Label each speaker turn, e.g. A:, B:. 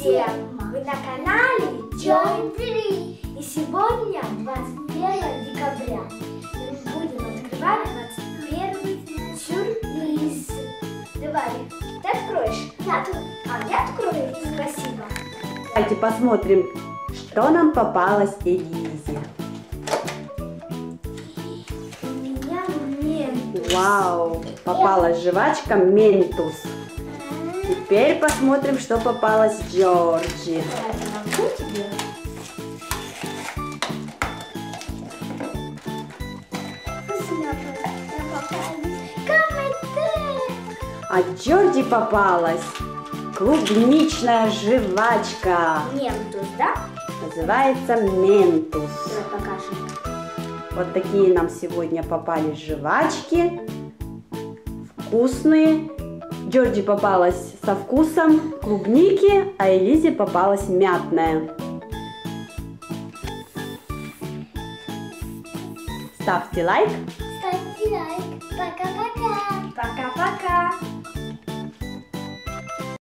A: всем! Вы на канале Джой. И сегодня 21 декабря. Мы будем открывать 21 сюрприз. Давай, ты откроешь? Я открою. Спасибо.
B: Давайте посмотрим, что нам попалось Элизе.
A: У меня ментус.
B: Вау, попалась жвачка Ментус. Теперь посмотрим, что попалось Джорджи. А Джорджи попалась клубничная жвачка.
A: Ментус, да?
B: Называется Ментус.
A: Давай покажем.
B: Вот такие нам сегодня попались жвачки. Вкусные. Джорджи попалась со вкусом клубники, а Элизе попалась мятная. Ставьте лайк.
A: Ставьте лайк. Пока-пока. Пока-пока.